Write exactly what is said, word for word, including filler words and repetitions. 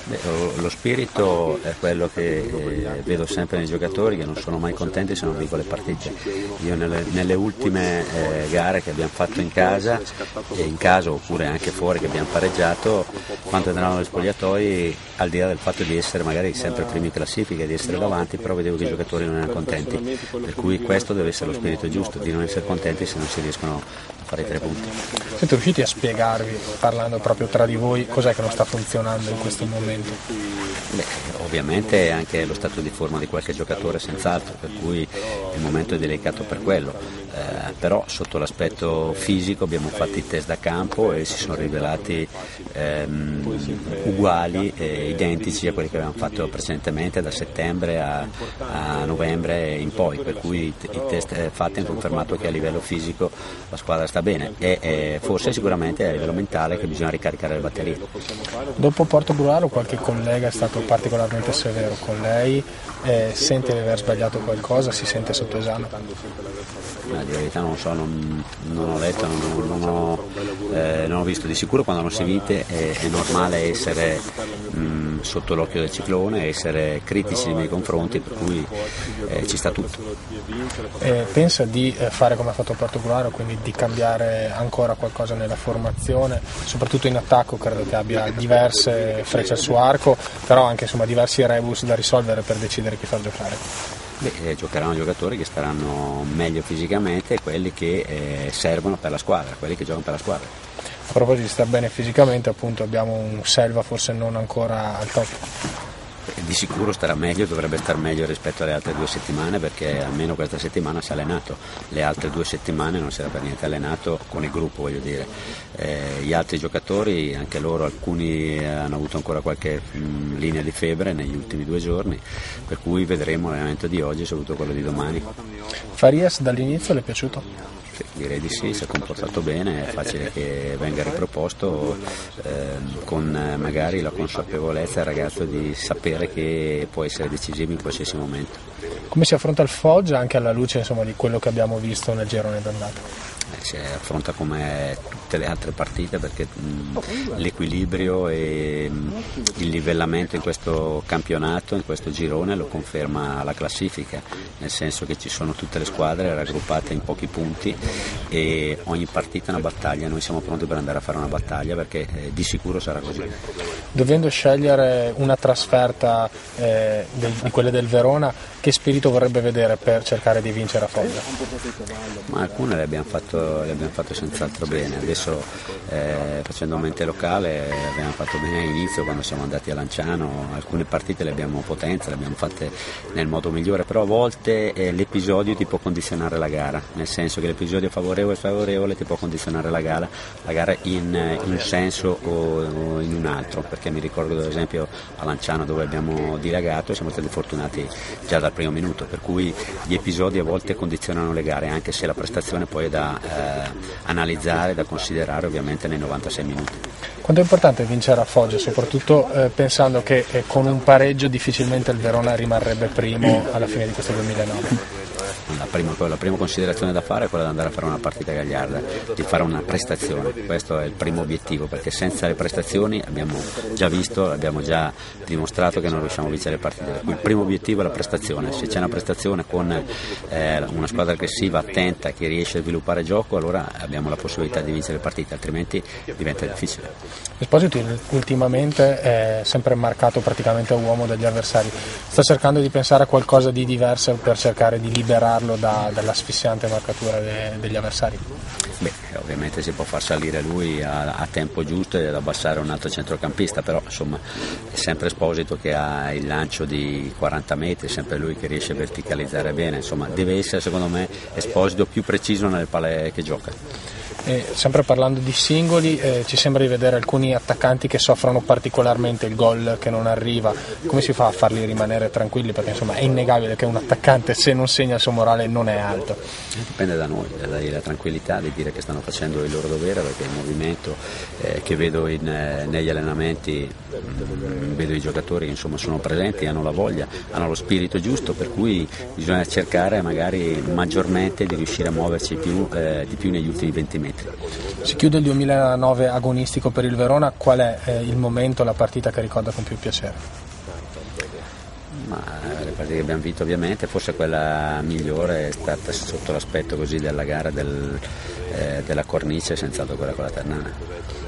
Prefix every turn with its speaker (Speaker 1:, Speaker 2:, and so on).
Speaker 1: Beh, lo spirito è quello che eh, vedo sempre nei giocatori, che non sono mai contenti se non vincono le partite. Io nelle, nelle ultime eh, gare che abbiamo fatto in casa, e in casa oppure anche fuori che abbiamo pareggiato, quando entravamo negli spogliatoi, al di là del fatto di essere magari sempre primi in classifica, di essere davanti, però vedevo che i giocatori non erano contenti, per cui questo deve essere lo spirito giusto, di non essere contenti se non si riescono a fare i tre punti.
Speaker 2: Siete riusciti a spiegarvi, parlando proprio tra di voi, cos'è che non sta funzionando in questo momento?
Speaker 1: Beh, ovviamente anche lo stato di forma di qualche giocatore senz'altro, per cui il momento è delicato per quello, eh, però sotto l'aspetto fisico abbiamo fatto i test da campo e si sono rivelati ehm, uguali e identici a quelli che avevamo fatto precedentemente da settembre a, a novembre in poi, per cui i test fatti hanno confermato che a livello fisico la squadra sta bene e, e forse sicuramente a livello mentale che bisogna ricaricare le batterie.
Speaker 2: Dopo Portogruaro qualche collega è stato particolarmente severo con lei, eh, sente di aver sbagliato qualcosa, si sente sotto esame?
Speaker 1: Ma di verità non so, non, non ho letto, non, non, ho, eh, non ho visto. Di sicuro quando non si vince è, è normale essere mh, sotto l'occhio del ciclone, essere critici nei miei confronti, per cui eh, ci sta tutto.
Speaker 2: Eh, pensa di eh, fare come ha fatto Portogruaro, quindi di cambiare ancora qualcosa nella formazione, soprattutto in attacco credo che abbia diverse frecce al suo arco, però anche insomma diversi rebus da risolvere per decidere chi far giocare.
Speaker 1: Beh, eh, giocheranno giocatori che staranno meglio fisicamente, quelli che eh, servono per la squadra, quelli che giocano per la squadra.
Speaker 2: A proposito di star bene fisicamente, appunto abbiamo un Selva forse non ancora al top.
Speaker 1: Di sicuro starà meglio, dovrebbe star meglio rispetto alle altre due settimane, perché almeno questa settimana si è allenato, le altre due settimane non si era per niente allenato con il gruppo, voglio dire. Eh, gli altri giocatori, anche loro, alcuni hanno avuto ancora qualche mh, linea di febbre negli ultimi due giorni, per cui vedremo l'allenamento di oggi e soprattutto quello di domani.
Speaker 2: Farias dall'inizio le è piaciuto?
Speaker 1: Sì, direi di sì, si è comportato bene, è facile che venga riproposto eh, con magari la consapevolezza del ragazzo di sapere che può essere decisivo in qualsiasi momento.
Speaker 2: Come si affronta il Foggia anche alla luce insomma, di quello che abbiamo visto nel girone d'andata?
Speaker 1: Si affronta come tutte le altre partite, perché mh, l'equilibrio e mh, il livellamento in questo campionato, in questo girone, lo conferma la classifica, nel senso che ci sono tutte le squadre raggruppate in pochi punti e ogni partita è una battaglia. Noi siamo pronti per andare a fare una battaglia, perché eh, di sicuro sarà così.
Speaker 2: Dovendo scegliere una trasferta eh, del, di quelle del Verona, che spirito vorrebbe vedere per cercare di vincere a Foggia?
Speaker 1: Ma alcune le abbiamo fatto, le abbiamo fatto senz'altro bene. Adesso eh, facendo mente locale abbiamo fatto bene all'inizio quando siamo andati a Lanciano, alcune partite le abbiamo potenza, le abbiamo fatte nel modo migliore, però a volte eh, l'episodio ti può condizionare la gara, nel senso che l'episodio favorevole e sfavorevole ti può condizionare la gara, la gara in, in un senso o, o in un altro, perché mi ricordo ad esempio a Lanciano dove abbiamo dilagato e siamo stati fortunati già dal primo minuto, per cui gli episodi a volte condizionano le gare, anche se la prestazione poi è da eh, analizzare, da considerare ovviamente nei novantasei minuti.
Speaker 2: Quanto è importante vincere a Foggia, soprattutto eh, pensando che eh, con un pareggio difficilmente il Verona rimarrebbe primo alla fine di questo duemilanove?
Speaker 1: La prima, la prima considerazione da fare è quella di andare a fare una partita gagliarda, di fare una prestazione, questo è il primo obiettivo, perché senza le prestazioni abbiamo già visto, abbiamo già dimostrato che non riusciamo a vincere le partite. Il primo obiettivo è la prestazione, se c'è una prestazione con eh, una squadra aggressiva, attenta, che riesce a sviluppare gioco, allora abbiamo la possibilità di vincere le partite, altrimenti diventa difficile.
Speaker 2: Esposito ultimamente è sempre marcato praticamente a uomo dagli avversari, sta cercando di pensare a qualcosa di diverso per cercare di liberarlo da, dall'asfissiante marcatura de, degli avversari?
Speaker 1: Beh, ovviamente si può far salire lui a, a tempo giusto ed abbassare un altro centrocampista, però insomma è sempre Esposito che ha il lancio di quaranta metri, è sempre lui che riesce a verticalizzare bene, insomma deve essere secondo me Esposito più preciso nelle palle che gioca.
Speaker 2: E sempre parlando di singoli, eh, ci sembra di vedere alcuni attaccanti che soffrono particolarmente il gol che non arriva. Come si fa a farli rimanere tranquilli? Perché insomma è innegabile che un attaccante, se non segna il suo morale, non è alto.
Speaker 1: Dipende da noi, da dargli la tranquillità di dire che stanno facendo il loro dovere, perché il movimento eh, che vedo in, eh, negli allenamenti, mh, vedo i giocatori che insomma sono presenti, hanno la voglia, hanno lo spirito giusto, per cui bisogna cercare magari maggiormente di riuscire a muoverci più, eh, di più negli ultimi venti metri. metri.
Speaker 2: Si chiude il duemilanove agonistico per il Verona, qual è eh, il momento, la partita che ricorda con più piacere?
Speaker 1: Ma le partite che abbiamo vinto ovviamente, forse quella migliore è stata sotto l'aspetto così della gara del, eh, della cornice, senz'altro quella con la Ternana.